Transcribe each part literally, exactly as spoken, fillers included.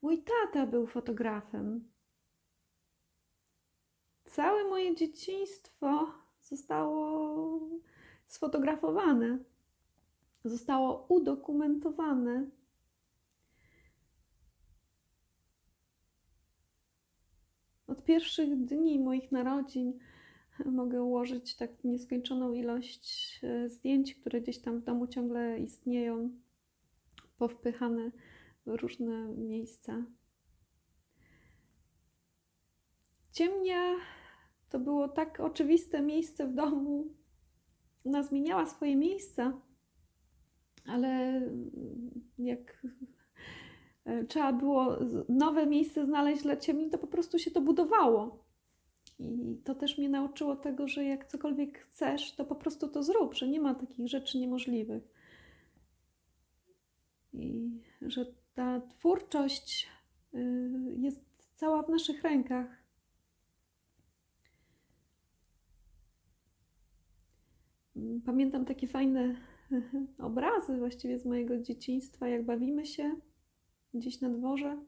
Mój tata był fotografem. Całe moje dzieciństwo zostało sfotografowane, zostało udokumentowane. Od pierwszych dni moich narodzin mogę ułożyć tak nieskończoną ilość zdjęć, które gdzieś tam w domu ciągle istnieją, powpychane w różne miejsca. Ciemnia to było tak oczywiste miejsce w domu. Ona zmieniała swoje miejsca, ale jak trzeba było nowe miejsce znaleźć dla ciemni, to po prostu się to budowało. I to też mnie nauczyło tego, że jak cokolwiek chcesz, to po prostu to zrób, że nie ma takich rzeczy niemożliwych. I że ta twórczość jest cała w naszych rękach. Pamiętam takie fajne obrazy właściwie z mojego dzieciństwa, jak bawimy się gdzieś na dworze.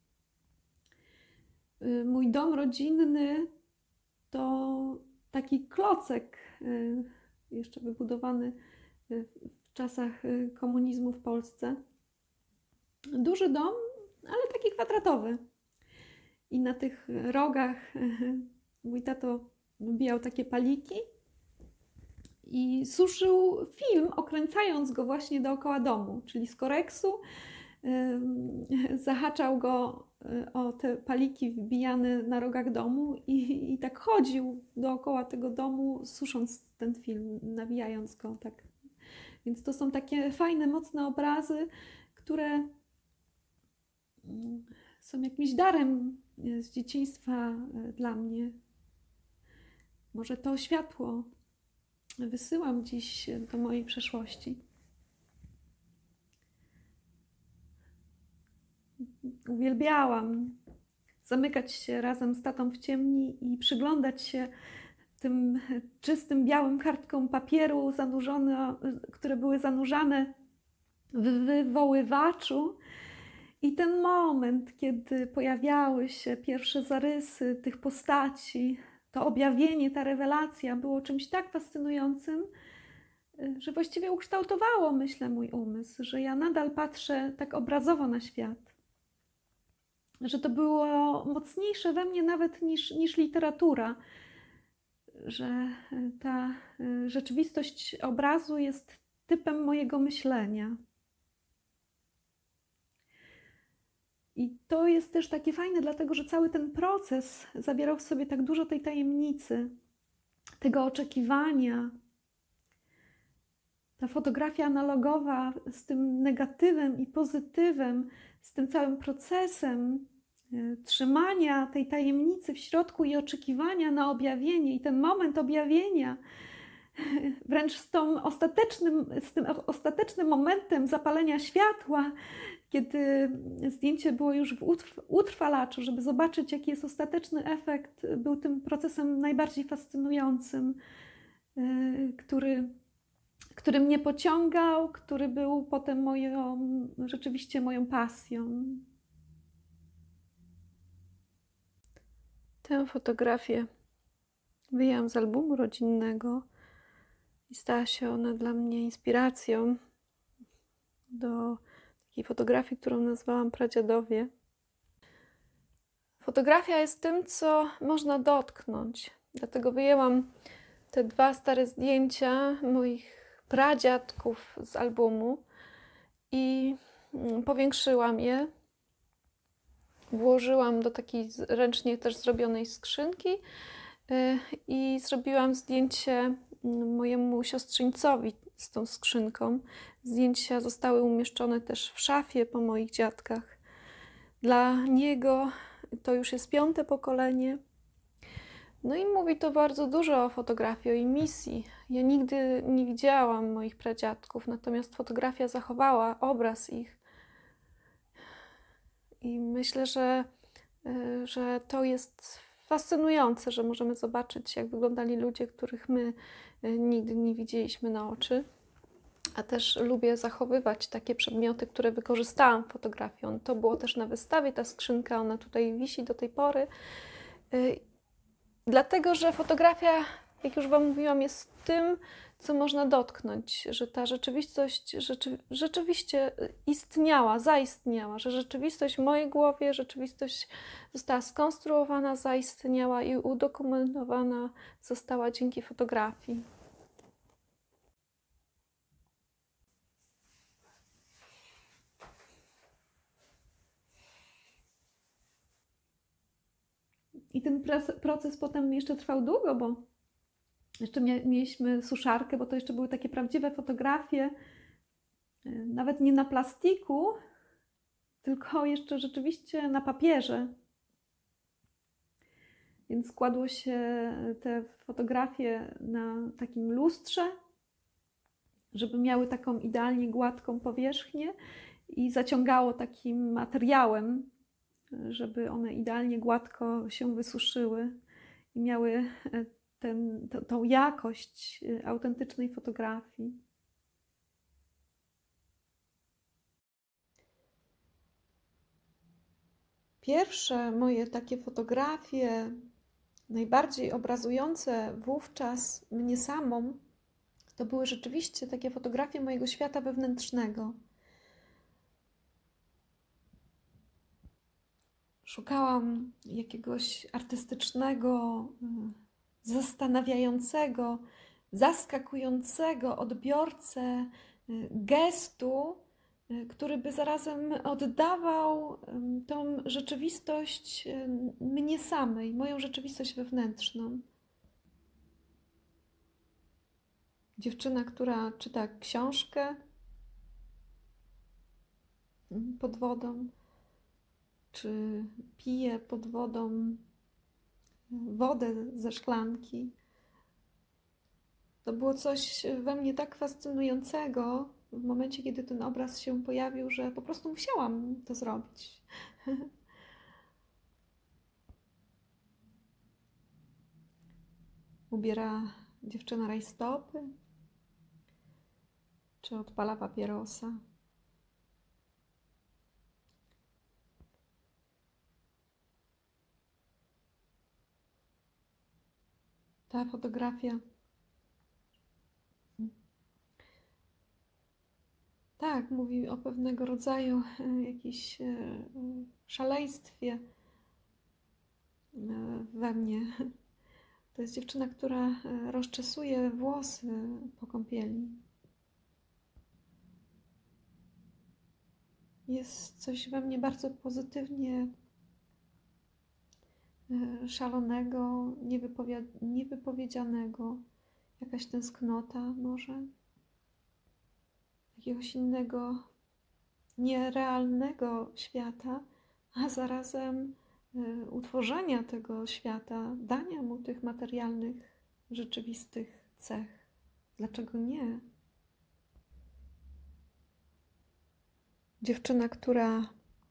Mój dom rodzinny to taki klocek jeszcze wybudowany w czasach komunizmu w Polsce. Duży dom, ale taki kwadratowy. I na tych rogach mój tato wbijał takie paliki i suszył film, okręcając go właśnie dookoła domu, czyli z koreksu zahaczał go o te paliki wbijane na rogach domu i, i tak chodził dookoła tego domu, susząc ten film, nawijając go. Tak. Więc to są takie fajne, mocne obrazy, które są jakimś darem z dzieciństwa dla mnie. Może to światło wysyłam dziś do mojej przeszłości. Uwielbiałam zamykać się razem z tatą w ciemni i przyglądać się tym czystym, białym kartkom papieru, zanurzone, które były zanurzane w wywoływaczu. I ten moment, kiedy pojawiały się pierwsze zarysy tych postaci, to objawienie, ta rewelacja było czymś tak fascynującym, że właściwie ukształtowało, myślę, mój umysł, że ja nadal patrzę tak obrazowo na świat. Że to było mocniejsze we mnie nawet niż, niż literatura, że ta rzeczywistość obrazu jest typem mojego myślenia. I to jest też takie fajne, dlatego że cały ten proces zawierał w sobie tak dużo tej tajemnicy, tego oczekiwania. Ta fotografia analogowa z tym negatywem i pozytywem, z tym całym procesem trzymania tej tajemnicy w środku i oczekiwania na objawienie. I ten moment objawienia, wręcz z, tą ostatecznym, z tym ostatecznym momentem zapalenia światła, kiedy zdjęcie było już w utrwalaczu, żeby zobaczyć, jaki jest ostateczny efekt, był tym procesem najbardziej fascynującym, który, który mnie pociągał, który był potem moją, rzeczywiście moją pasją. Tę fotografię wyjęłam z albumu rodzinnego i stała się ona dla mnie inspiracją do takiej fotografii, którą nazwałam Pradziadowie. Fotografia jest tym, co można dotknąć. Dlatego wyjęłam te dwa stare zdjęcia moich pradziadków z albumu i powiększyłam je. Włożyłam do takiej ręcznie też zrobionej skrzynki i zrobiłam zdjęcie mojemu siostrzeńcowi z tą skrzynką. Zdjęcia zostały umieszczone też w szafie po moich dziadkach. Dla niego to już jest piąte pokolenie. No i mówi to bardzo dużo o fotografii, o jej misji. Ja nigdy nie widziałam moich pradziadków, natomiast fotografia zachowała obraz ich. I myślę, że, że to jest fascynujące, że możemy zobaczyć, jak wyglądali ludzie, których my nigdy nie widzieliśmy na oczy. a też lubię zachowywać takie przedmioty, które wykorzystałam w fotografii. To było też na wystawie, ta skrzynka, ona tutaj wisi do tej pory. Dlatego, że fotografia, jak już Wam mówiłam, jest tym, co można dotknąć, że ta rzeczywistość rzeczy, rzeczywiście istniała, zaistniała, że rzeczywistość w mojej głowie, rzeczywistość została skonstruowana, zaistniała i udokumentowana została dzięki fotografii. I ten proces potem jeszcze trwał długo, bo jeszcze mieliśmy suszarkę, bo to jeszcze były takie prawdziwe fotografie, nawet nie na plastiku, tylko jeszcze rzeczywiście na papierze. Więc kładło się te fotografie na takim lustrze, żeby miały taką idealnie gładką powierzchnię i zaciągało takim materiałem, żeby one idealnie gładko się wysuszyły i miały ten, to, tą jakość autentycznej fotografii. Pierwsze moje takie fotografie, najbardziej obrazujące wówczas mnie samą, to były rzeczywiście takie fotografie mojego świata wewnętrznego. Szukałam jakiegoś artystycznego, zastanawiającego, zaskakującego odbiorcę gestu, który by zarazem oddawał tą rzeczywistość mnie samej, moją rzeczywistość wewnętrzną. Dziewczyna, która czyta książkę pod wodą, czy pije pod wodą wodę ze szklanki. To było coś we mnie tak fascynującego w momencie, kiedy ten obraz się pojawił, że po prostu musiałam to zrobić. Ubiera dziewczyna rajstopy, czy odpala papierosa. Ta fotografia, tak, mówi o pewnego rodzaju jakimś szaleństwie we mnie. To jest dziewczyna, która rozczesuje włosy po kąpieli. Jest coś we mnie bardzo pozytywnie szalonego, niewypowiedzianego, jakaś tęsknota może, jakiegoś innego, nierealnego świata, a zarazem utworzenia tego świata, dania mu tych materialnych, rzeczywistych cech. Dlaczego nie? Dziewczyna, która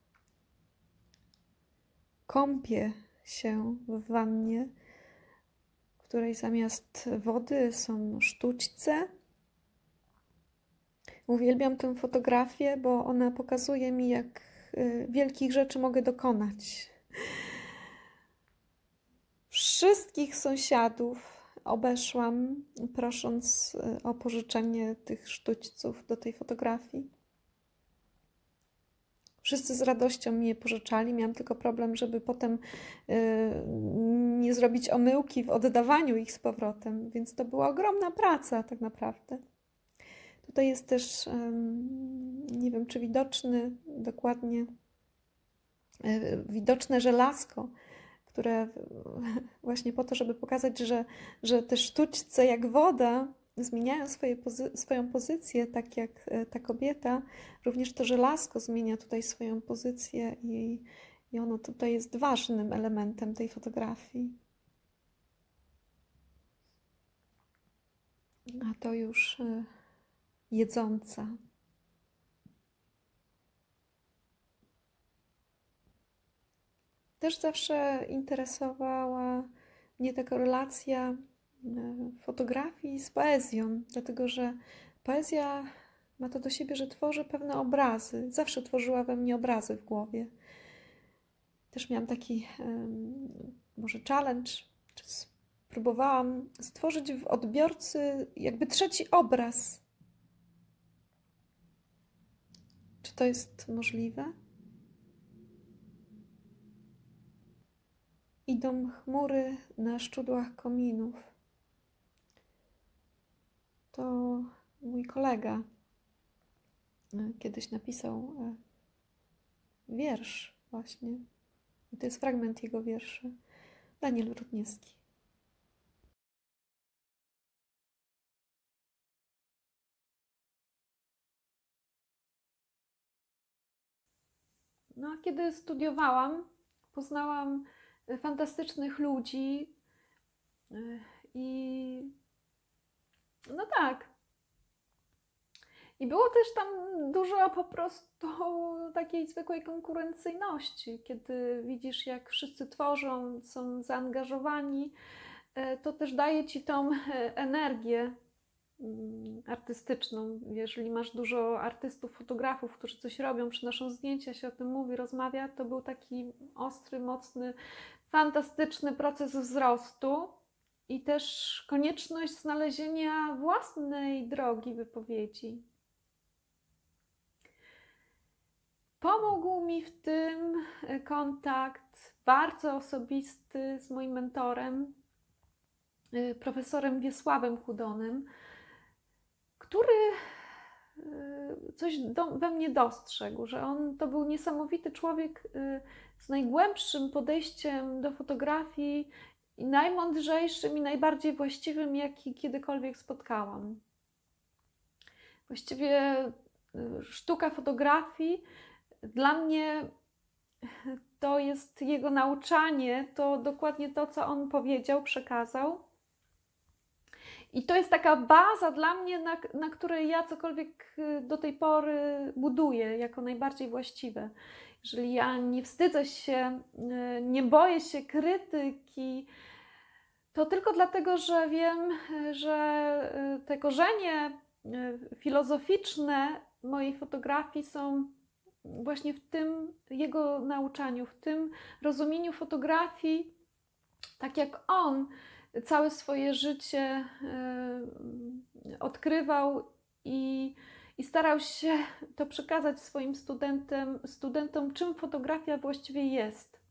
kąpie się w wannie, w której zamiast wody są sztućce. Uwielbiam tę fotografię, bo ona pokazuje mi, jak wielkich rzeczy mogę dokonać. Wszystkich sąsiadów obeszłam, prosząc o pożyczenie tych sztućców do tej fotografii. Wszyscy z radością mi je pożyczali. Miałam tylko problem, żeby potem yy, nie zrobić omyłki w oddawaniu ich z powrotem, więc to była ogromna praca tak naprawdę. Tutaj jest też, yy, nie wiem, czy widoczny dokładnie, yy, widoczne żelazko, które właśnie po to, żeby pokazać, że, że te sztućce jak woda zmieniają swoje pozy swoją pozycję, tak jak ta kobieta, również to żelazko zmienia tutaj swoją pozycję i, i ono tutaj jest ważnym elementem tej fotografii. A to już y, jedząca. Też zawsze interesowała mnie ta korelacja fotografii z poezją, dlatego że poezja ma to do siebie, że tworzy pewne obrazy. Zawsze tworzyła we mnie obrazy w głowie. Też miałam taki um, może challenge, czy próbowałam stworzyć w odbiorcy jakby trzeci obraz. Czy to jest możliwe? Idą chmury na szczudłach kominów. To mój kolega kiedyś napisał wiersz właśnie. I to jest fragment jego wierszy. Daniel Rudniewski. No a kiedy studiowałam, poznałam fantastycznych ludzi i no tak. I było też tam dużo po prostu takiej zwykłej konkurencyjności. Kiedy widzisz, jak wszyscy tworzą, są zaangażowani, to też daje ci tą energię artystyczną. Jeżeli masz dużo artystów, fotografów, którzy coś robią, przynoszą zdjęcia, się o tym mówi, rozmawia, to był taki ostry, mocny, fantastyczny proces wzrostu i też konieczność znalezienia własnej drogi wypowiedzi. Pomógł mi w tym kontakt bardzo osobisty z moim mentorem, profesorem Wiesławem Chudonym, który coś do, we mnie dostrzegł, że on to był niesamowity człowiek z najgłębszym podejściem do fotografii i najmądrzejszym i najbardziej właściwym, jaki kiedykolwiek spotkałam. Właściwie sztuka fotografii dla mnie to jest jego nauczanie, to dokładnie to, co on powiedział, przekazał. I to jest taka baza dla mnie, na, na której ja cokolwiek do tej pory buduję jako najbardziej właściwe. Jeżeli ja nie wstydzę się, nie boję się krytyki, to tylko dlatego, że wiem, że te korzenie filozoficzne mojej fotografii są właśnie w tym jego nauczaniu, w tym rozumieniu fotografii, tak jak on całe swoje życie odkrywał i, i starał się to przekazać swoim studentom, studentom, czym fotografia właściwie jest.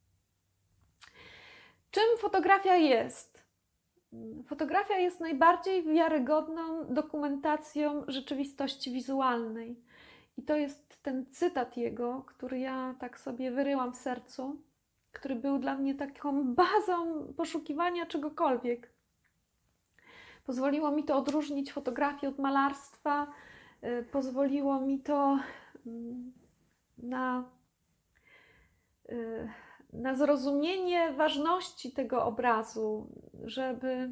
Czym fotografia jest? Fotografia jest najbardziej wiarygodną dokumentacją rzeczywistości wizualnej. I to jest ten cytat jego, który ja tak sobie wyryłam w sercu, który był dla mnie taką bazą poszukiwania czegokolwiek. Pozwoliło mi to odróżnić fotografię od malarstwa, pozwoliło mi to na, na zrozumienie ważności tego obrazu, żeby,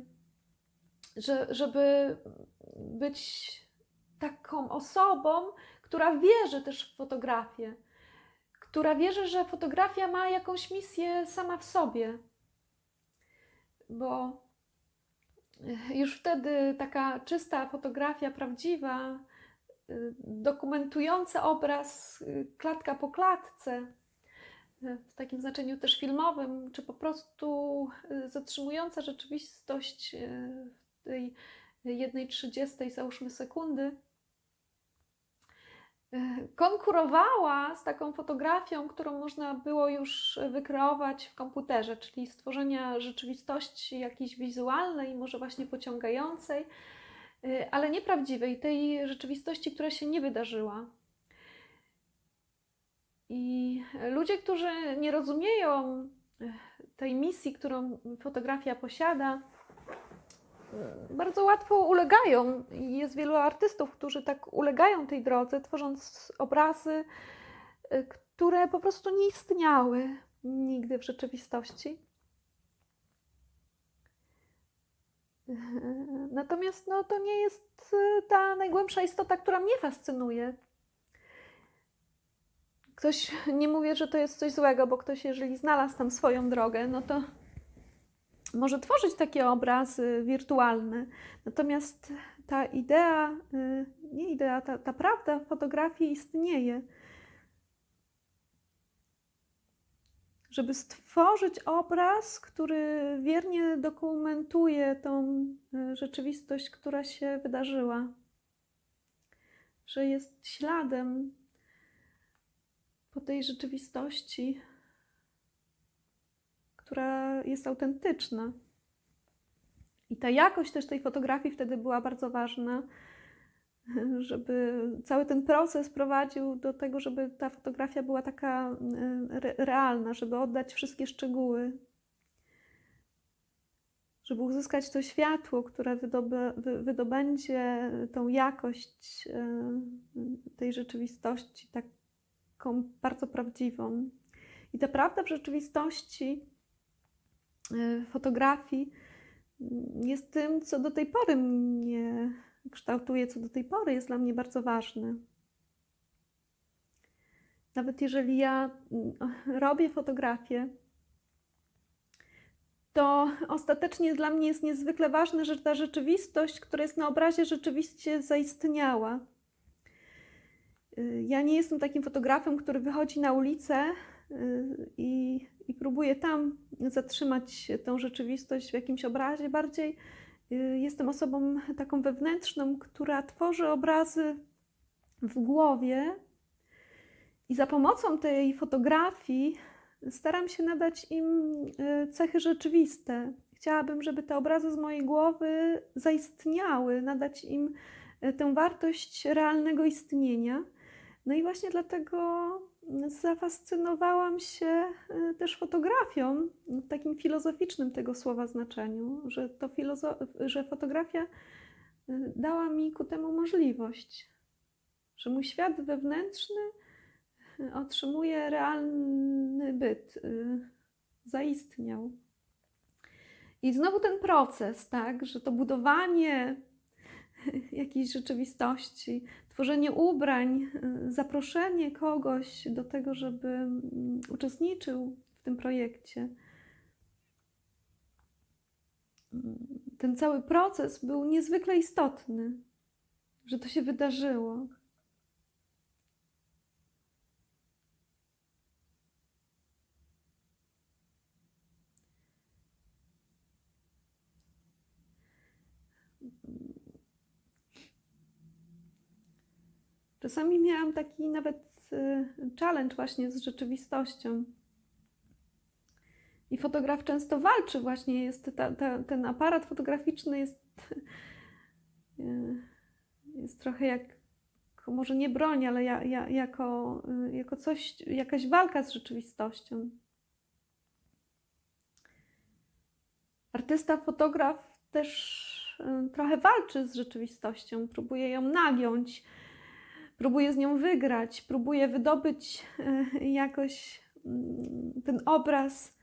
żeby być taką osobą, która wierzy też w fotografię, która wierzy, że fotografia ma jakąś misję sama w sobie. Bo już wtedy taka czysta fotografia, prawdziwa, dokumentująca obraz klatka po klatce, w takim znaczeniu też filmowym, czy po prostu zatrzymująca rzeczywistość w tej jednej trzydziestej, załóżmy, sekundy, konkurowała z taką fotografią, którą można było już wykreować w komputerze, czyli stworzenia rzeczywistości jakiejś wizualnej, może właśnie pociągającej, ale nieprawdziwej, tej rzeczywistości, która się nie wydarzyła. I ludzie, którzy nie rozumieją tej misji, którą fotografia posiada, bardzo łatwo ulegają i jest wielu artystów, którzy tak ulegają tej drodze, tworząc obrazy, które po prostu nie istniały nigdy w rzeczywistości. Natomiast no, to nie jest ta najgłębsza istota, która mnie fascynuje. Ktoś, nie mówię, że to jest coś złego, bo ktoś, jeżeli znalazł tam swoją drogę, no to może tworzyć takie obrazy wirtualne. Natomiast ta idea nie idea, ta, ta prawda w fotografii istnieje. Żeby stworzyć obraz, który wiernie dokumentuje tą rzeczywistość, która się wydarzyła. Że jest śladem po tej rzeczywistości, która jest autentyczna. I ta jakość też tej fotografii wtedy była bardzo ważna, żeby cały ten proces prowadził do tego, żeby ta fotografia była taka re realna, żeby oddać wszystkie szczegóły, żeby uzyskać to światło, które wydoby, wy, wydobędzie tą jakość tej rzeczywistości, taką bardzo prawdziwą. I ta prawda w rzeczywistości fotografii jest tym, co do tej pory mnie kształtuje, co do tej pory jest dla mnie bardzo ważne. Nawet jeżeli ja robię fotografię, to ostatecznie dla mnie jest niezwykle ważne, że ta rzeczywistość, która jest na obrazie, rzeczywiście zaistniała. Ja nie jestem takim fotografem, który wychodzi na ulicę i, i próbuje tam zatrzymać tę rzeczywistość w jakimś obrazie. Bardziej jestem osobą taką wewnętrzną, która tworzy obrazy w głowie i za pomocą tej fotografii staram się nadać im cechy rzeczywiste. Chciałabym, żeby te obrazy z mojej głowy zaistniały, nadać im tę wartość realnego istnienia. No i właśnie dlatego zafascynowałam się też fotografią w takim filozoficznym tego słowa znaczeniu, że, to że fotografia dała mi ku temu możliwość, że mój świat wewnętrzny otrzymuje realny byt, zaistniał. I znowu ten proces, tak, że to budowanie jakiejś rzeczywistości, tworzenie ubrań, zaproszenie kogoś do tego, żeby uczestniczył w tym projekcie. Ten cały proces był niezwykle istotny, że to się wydarzyło. Czasami miałam taki nawet challenge właśnie z rzeczywistością. I fotograf często walczy właśnie, jest ta, ta, ten aparat fotograficzny jest, jest trochę jak, może nie broń, ale ja, ja, jako, jako coś, jakaś walka z rzeczywistością. Artysta, fotograf też trochę walczy z rzeczywistością, próbuje ją nagiąć, próbuje z nią wygrać, próbuje wydobyć jakoś ten obraz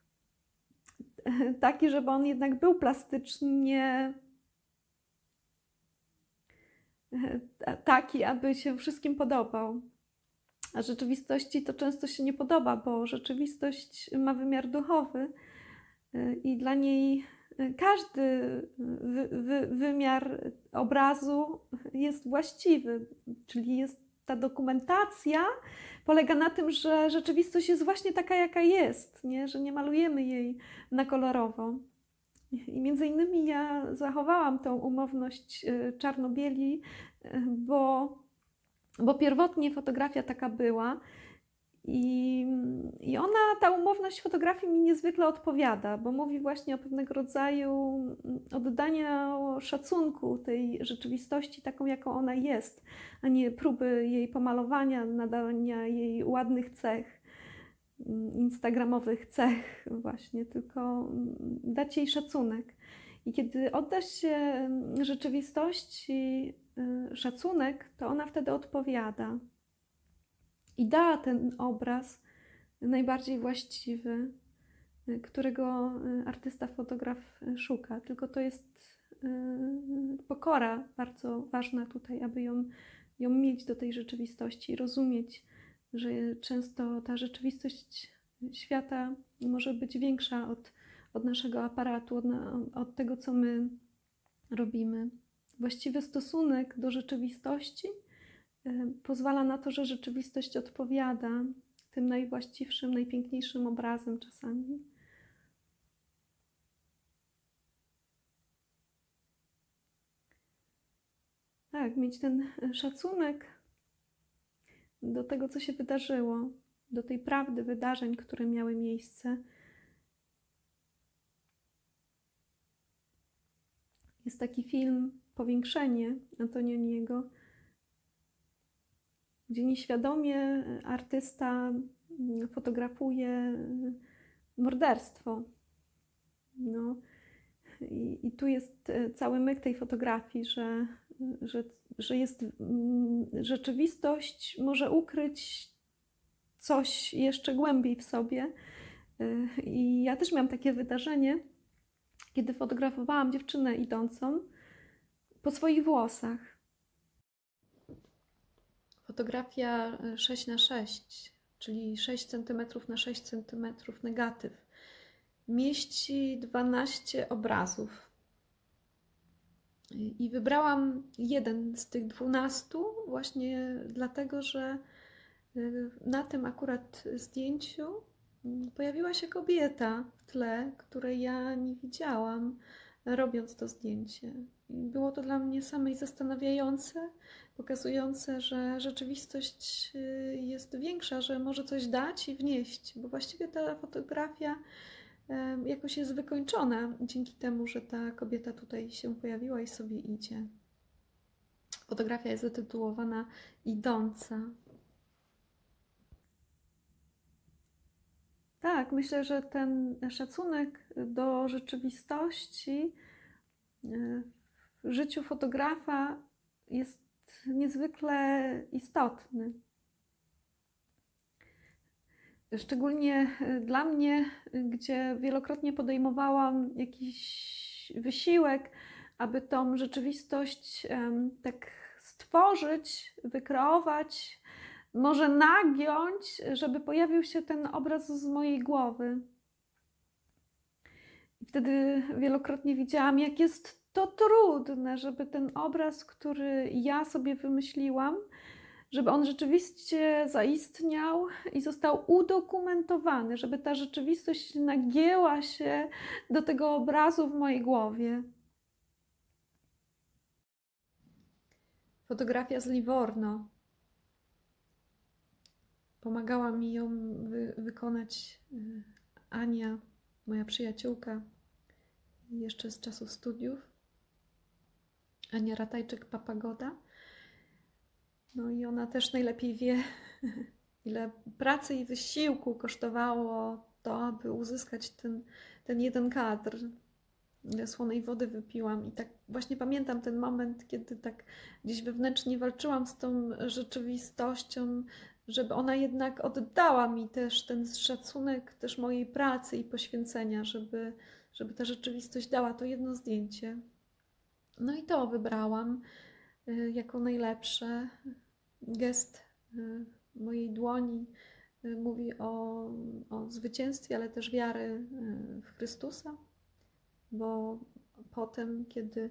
taki, żeby on jednak był plastycznie taki, aby się wszystkim podobał. A rzeczywistości to często się nie podoba, bo rzeczywistość ma wymiar duchowy i dla niej każdy wy, wy, wymiar obrazu jest właściwy, czyli jest ta dokumentacja polega na tym, że rzeczywistość jest właśnie taka, jaka jest, nie? Że nie malujemy jej na kolorowo. I między innymi ja zachowałam tą umowność czarno-bieli, bo, bo pierwotnie fotografia taka była. I, I ona, ta umowność fotografii mi niezwykle odpowiada, bo mówi właśnie o pewnego rodzaju oddania szacunku tej rzeczywistości taką, jaką ona jest, a nie próby jej pomalowania, nadania jej ładnych cech, instagramowych cech właśnie, tylko dać jej szacunek. I kiedy odda się rzeczywistości szacunek, to ona wtedy odpowiada. I da ten obraz najbardziej właściwy, którego artysta, fotograf szuka. Tylko to jest pokora bardzo ważna tutaj, aby ją, ją mieć do tej rzeczywistości, rozumieć, że często ta rzeczywistość świata może być większa od, od naszego aparatu, od, od tego, co my robimy. właściwy stosunek do rzeczywistości pozwala na to, że rzeczywistość odpowiada tym najwłaściwszym, najpiękniejszym obrazem czasami. Tak, mieć ten szacunek do tego, co się wydarzyło, do tej prawdy wydarzeń, które miały miejsce. Jest taki film Powiększenie Antonioniego, gdzie nieświadomie artysta fotografuje morderstwo. No. I, I tu jest cały myk tej fotografii, że, że, że jest rzeczywistość może ukryć coś jeszcze głębiej w sobie. I ja też miałam takie wydarzenie, kiedy fotografowałam dziewczynę idącą po swoich włosach. Fotografia sześć na sześć, czyli sześć centymetrów na sześć centymetrów negatyw, mieści dwanaście obrazów. I wybrałam jeden z tych dwunastu właśnie dlatego, że na tym akurat zdjęciu pojawiła się kobieta w tle, której ja nie widziałam, robiąc to zdjęcie. I było to dla mnie samej zastanawiające, pokazujące, że rzeczywistość jest większa, że może coś dać i wnieść, bo właściwie ta fotografia jakoś jest wykończona dzięki temu, że ta kobieta tutaj się pojawiła i sobie idzie. Fotografia jest zatytułowana Idąca. Tak, myślę, że ten szacunek do rzeczywistości w życiu fotografa jest niezwykle istotny. Szczególnie dla mnie, gdzie wielokrotnie podejmowałam jakiś wysiłek, aby tą rzeczywistość tak stworzyć, wykreować, może nagiąć, żeby pojawił się ten obraz z mojej głowy. I wtedy wielokrotnie widziałam, jak jest to trudne, żeby ten obraz, który ja sobie wymyśliłam, żeby on rzeczywiście zaistniał i został udokumentowany, żeby ta rzeczywistość nagięła się do tego obrazu w mojej głowie. Fotografia z Livorno. Pomagała mi ją wy wykonać Ania, moja przyjaciółka, jeszcze z czasów studiów. Ania Ratajczyk-Papagoda. No i ona też najlepiej wie, ile pracy i wysiłku kosztowało to, aby uzyskać ten, ten jeden kadr. Ile słonej wody wypiłam. I tak właśnie pamiętam ten moment, kiedy tak gdzieś wewnętrznie walczyłam z tą rzeczywistością, żeby ona jednak oddała mi też ten szacunek też mojej pracy i poświęcenia, żeby, żeby ta rzeczywistość dała to jedno zdjęcie. No i to wybrałam jako najlepsze. Gest mojej dłoni mówi o, o zwycięstwie, ale też wiary w Chrystusa, bo potem, kiedy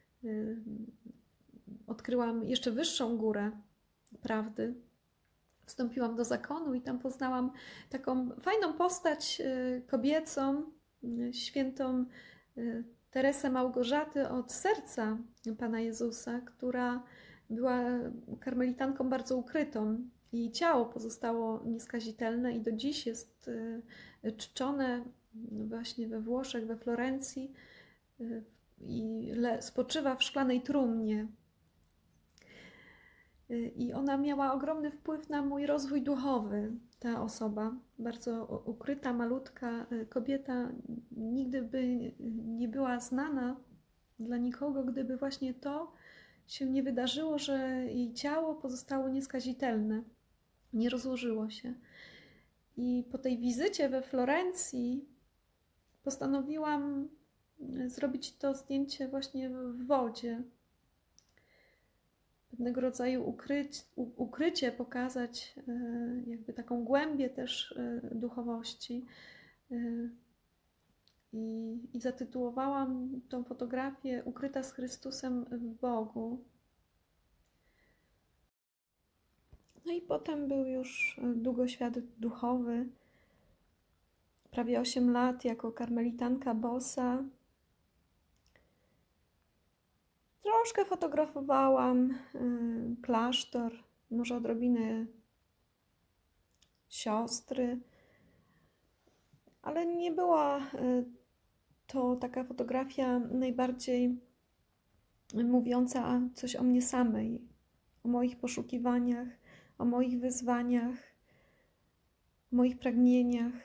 odkryłam jeszcze wyższą górę prawdy, wstąpiłam do zakonu i tam poznałam taką fajną postać kobiecą, świętą Teresę Małgorzaty od serca Pana Jezusa, która była karmelitanką bardzo ukrytą. Jej ciało pozostało nieskazitelne i do dziś jest czczone właśnie we Włoszech, we Florencji i spoczywa w szklanej trumnie. I ona miała ogromny wpływ na mój rozwój duchowy, ta osoba. Bardzo ukryta, malutka kobieta, nigdy by nie była znana dla nikogo, gdyby właśnie to się nie wydarzyło, że jej ciało pozostało nieskazitelne, nie rozłożyło się. I po tej wizycie we Florencji postanowiłam zrobić to zdjęcie właśnie w wodzie. Pewnego rodzaju ukryć, ukrycie, pokazać jakby taką głębię też duchowości. i, i zatytułowałam tą fotografię Ukryta z Chrystusem w Bogu. No i potem był już długoświat duchowy, prawie osiem lat jako karmelitanka bosa. Troszkę fotografowałam y, klasztor, może odrobinę siostry, ale nie była y, to taka fotografia najbardziej mówiąca coś o mnie samej, o moich poszukiwaniach, o moich wyzwaniach, o moich pragnieniach.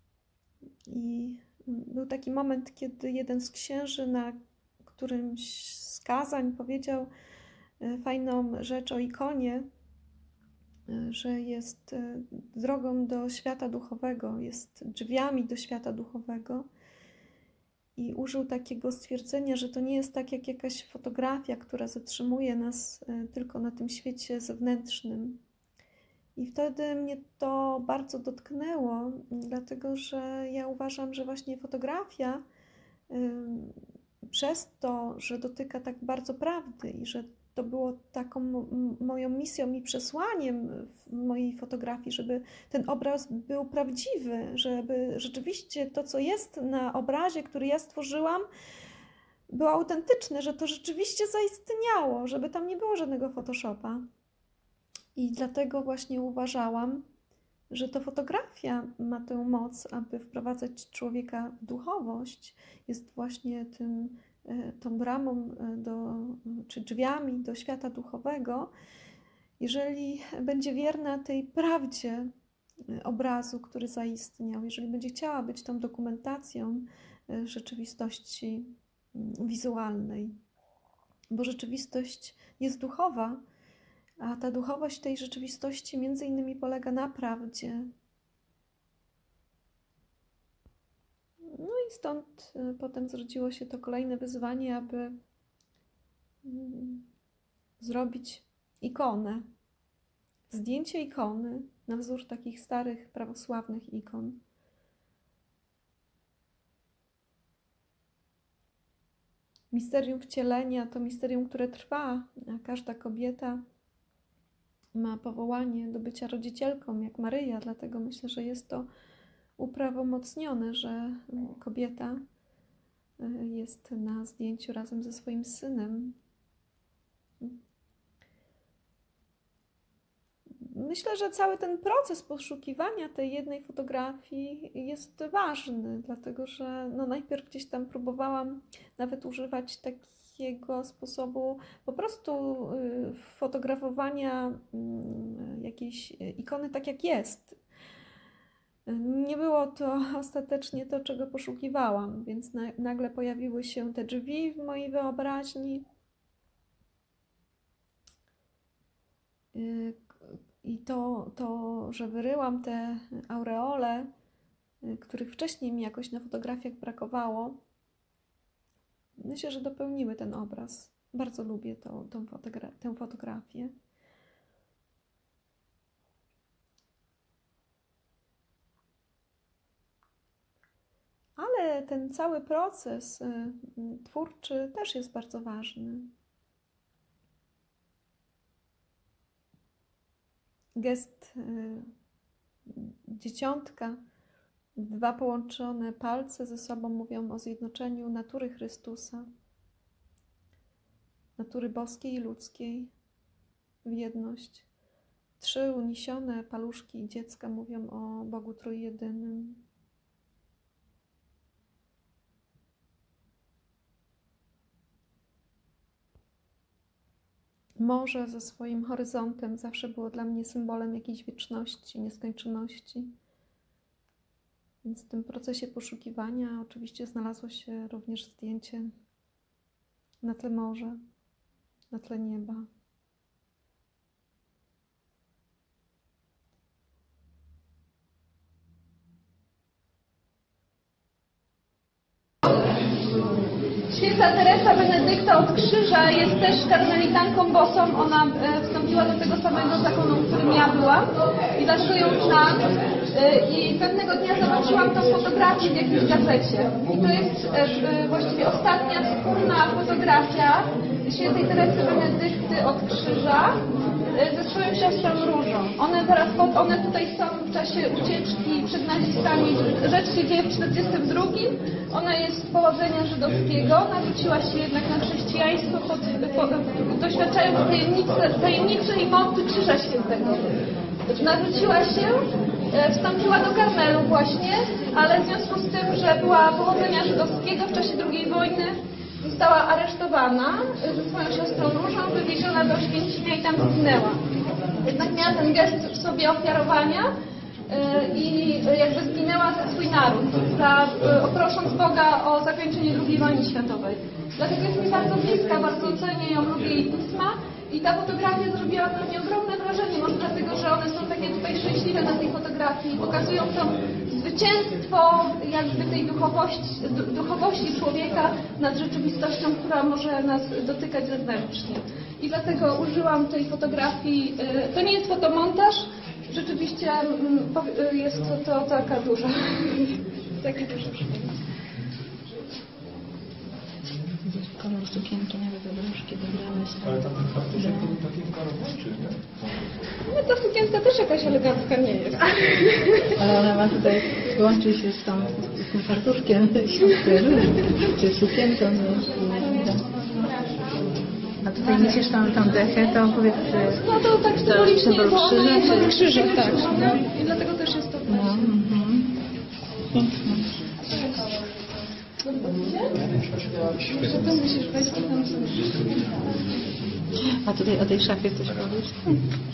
I był taki moment, kiedy jeden z księży na którymś z kazań powiedział fajną rzecz o ikonie, że jest drogą do świata duchowego, jest drzwiami do świata duchowego. I użył takiego stwierdzenia, że to nie jest tak jak jakaś fotografia, która zatrzymuje nas tylko na tym świecie zewnętrznym. I wtedy mnie to bardzo dotknęło, dlatego że ja uważam, że właśnie fotografia przez to, że dotyka tak bardzo prawdy i że to było taką moją misją i przesłaniem w mojej fotografii, żeby ten obraz był prawdziwy, żeby rzeczywiście to, co jest na obrazie, który ja stworzyłam, było autentyczne, że to rzeczywiście zaistniało, żeby tam nie było żadnego Photoshopa. I dlatego właśnie uważałam, że to fotografia ma tę moc, aby wprowadzać człowieka w duchowość, jest właśnie tym, tą bramą do, czy drzwiami do świata duchowego, jeżeli będzie wierna tej prawdzie obrazu, który zaistniał, jeżeli będzie chciała być tą dokumentacją rzeczywistości wizualnej, bo rzeczywistość jest duchowa, a ta duchowość tej rzeczywistości między innymi polega na prawdzie. No i stąd potem zrodziło się to kolejne wyzwanie, aby zrobić ikonę. Zdjęcie ikony na wzór takich starych, prawosławnych ikon. Misterium wcielenia to misterium, które trwa, a każda kobieta ma powołanie do bycia rodzicielką, jak Maryja, dlatego myślę, że jest to uprawomocnione, że kobieta jest na zdjęciu razem ze swoim synem. Myślę, że cały ten proces poszukiwania tej jednej fotografii jest ważny, dlatego że no najpierw gdzieś tam próbowałam nawet używać takiego sposobu po prostu fotografowania jakiejś ikony tak jak jest. Nie było to ostatecznie to, czego poszukiwałam, więc na, nagle pojawiły się te drzwi w mojej wyobraźni. I to, to, że wyryłam te aureole, których wcześniej mi jakoś na fotografiach brakowało, myślę, że dopełniły ten obraz. Bardzo lubię to, tą fotogra- tę fotografię. Ale ten cały proces twórczy też jest bardzo ważny. Gest dzieciątka, dwa połączone palce ze sobą mówią o zjednoczeniu natury Chrystusa, natury boskiej i ludzkiej w jedność. Trzy uniesione paluszki dziecka mówią o Bogu Trójjedynym. Morze ze swoim horyzontem zawsze było dla mnie symbolem jakiejś wieczności, nieskończoności. Więc w tym procesie poszukiwania oczywiście znalazło się również zdjęcie na tle morza, na tle nieba. Świetnie. Księżniczka Teresa Benedykta od Krzyża jest też karmelitanką bosą. Ona e, wstąpiła do tego samego zakonu, w którym ja byłam i dlatego ją znam. E, I pewnego dnia zobaczyłam tą fotografię w jakiejś gazecie. I to jest e, e, właściwie ostatnia wspólna fotografia świętej Teresy Benedykty od Krzyża e, ze swoją siostrą Różą. One teraz, one tutaj są w czasie ucieczki przed nazistami. Rzecz się dzieje w czterdziestym drugim. Ona jest z pochodzenia żydowskiego, nawróciła się jednak na chrześcijaństwo, pod, pod, doświadczając tajemnicy, tajemniczej mocy Krzyża Świętego. Nawróciła się, wstąpiła do Karmelu właśnie, ale w związku z tym, że była pochodzenia żydowskiego w czasie drugiej wojny, została aresztowana ze swoją siostrą Różą, wywieziona do Oświęcimia i tam zginęła. Jednak miała ten gest w sobie ofiarowania i jakby zginęła za swój naród, za, prosząc Boga o zakończenie drugiej wojny światowej. Dlatego jest mi bardzo bliska, bardzo cenię ją, lubię jej pisma i ta fotografia zrobiła na mnie ogromne wrażenie, może dlatego, że one są takie tutaj szczęśliwe na tej fotografii, pokazują to zwycięstwo jakby tej duchowości, duchowości człowieka nad rzeczywistością, która może nas dotykać zewnętrznie. I dlatego użyłam tej fotografii, to nie jest fotomontaż, rzeczywiście jest to, to taka duża, taka duża przypomina. Kolor sukienki, nawet obruszki dobrałaś. Ale tam faktycznie to był taki karowniczy, nie? No ta sukienka też jakaś elegancka nie jest. Ale ona ma tutaj, łączy się z, tą, z tym fartuszkiem siostry Róży, czy sukienką. Nie? A tutaj niesiesz tą, tą dechę, to powiedz... No to tak symbolicznie, symbol bo ona jest krzyża, od krzyża, czy- tak. I dlatego też jest to No, mhm. Piękne. Że to myślisz, Państwo tam są. A tutaj o tej szafie coś powiesz?